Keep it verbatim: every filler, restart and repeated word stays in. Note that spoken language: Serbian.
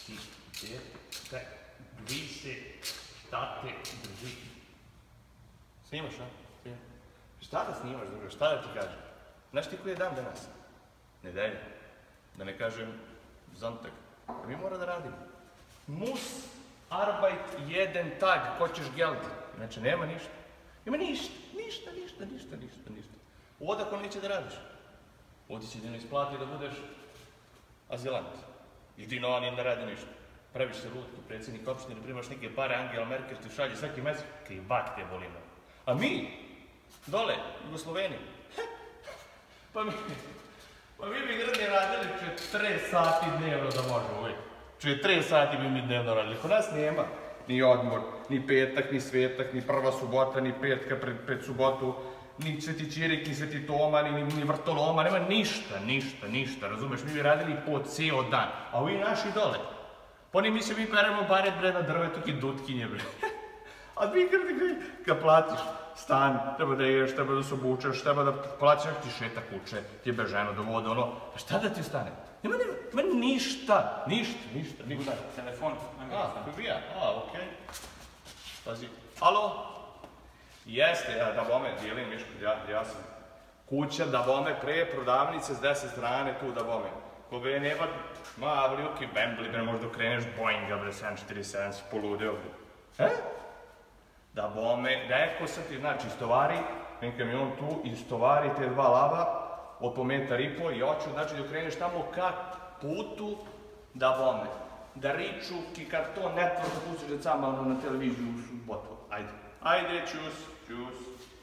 Ti, gdje, kaj, vi se, šta te drži? Snimaš, a? Snimaš. Šta da snimaš, drugo, šta da ti kažem? Znaš ti koji je dan danas? Nedelja. Da ne kažem Zontak. Mi mora da radimo. Mus, arbeit, jeden tag, hoćeš geld. Znači, nema ništa. Nema ništa, ništa, ništa, ništa, ništa, ništa. Odakle neće da radiš? Ovdje će ti ne isplati da budeš azilant. I ti no, nijem da radi ništa. Praviš se lud, tu predsjednik opštine, primaš neke pare, Angela Merkel ti šalje svaki mesec, kaj bak te bolimo. A mi, dole, Jugosloveni, pa mi, pa mi bi grdni radili četrdeset sati dnevno da možemo uvijek. četrdeset sati bi mi dnevno radili. Kod nas nema ni odmor, ni petak, ni svetak, ni prva subota, ni petka pred, pred subotu, ni Sveti Čirik, ni Sveti Toma, ni, ni Vrtoloma, nema ništa, ništa, ništa, razumeš? Mi bi radili po cijel dan, a ovi naši dole. Pa oni misle, mi peremo bare bre na drvetu ki dutkinje bre. A vi grdni, kad platiš stan, treba da ješ, treba da se obučeš, treba da plaćaš ti šeta kuće, ti jebe ženu do vode, ono, a šta da ti ostane? Nema, nema, nema ništa, ništa, ništa, ništa. Telefon, A, pobija, a, okej. Pazi, alo? Jeste, ja, da bome, dijelim Miško, ja, ja sam kuća, da bome, pre prodavnice s deset strane, tu da bome. Ko be nema, ma, ali okej, Bembli, bre, možda kreneš Boeinga, bre, sedam četrdeset sedam, si poludeo, bre. E? Da bome, reko sam ti, znači, istovari, ven kamion tu, istovari te dva lava, od po metar i po, i hoću, znači, da kreneš tamo ka putu, da bome. Da riču ki karton network da pustiš decama na televiziju u subotu. Ajde. Ajde, čus, čus.